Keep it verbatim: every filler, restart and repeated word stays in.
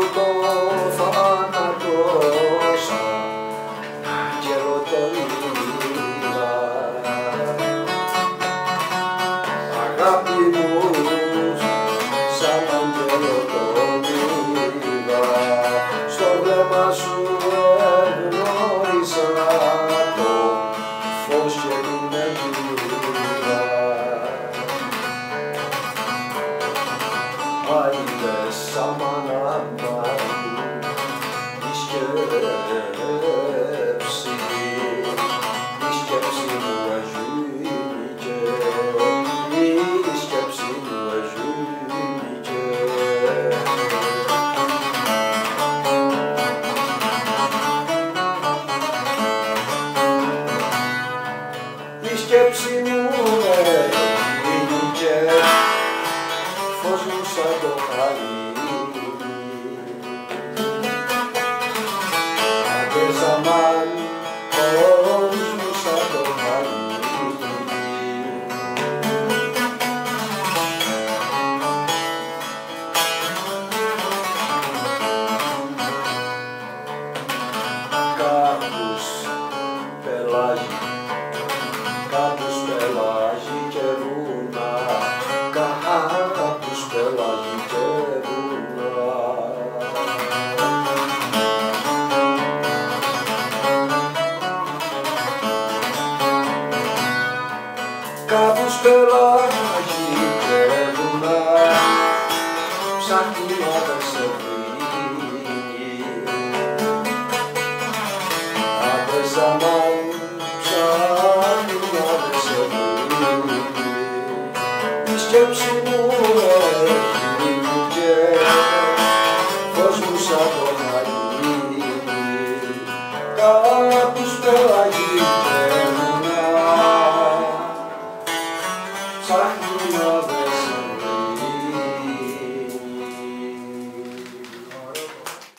το θανατώσα και ρωτώ είδα. Αγάπη μου σαν αγγέλο τον είδα, στο βλέμμα σου εγνώρισα το φως και την ελπίδα. Άιδες αμάν αμάν η σκέψη, η σκέψη μου εζήνηκε, η σκέψη μου εζήνηκε. Η σκέψη μου εζήνηκε, φως μου σαν το χαλί. Άντες αμάν, φως μου σαν το χαλί. Κάπους πελάγι, κάπους πελάγι και βουνά, κάπους πελάγι και βουνά. Κάπους πελάγι και βουνά, ψάχνει να δεν σε βρει. Άντες αμάν, ψάχνει να δεν σε βρει. Η σκέψη μου έγινε, φως μου σαν το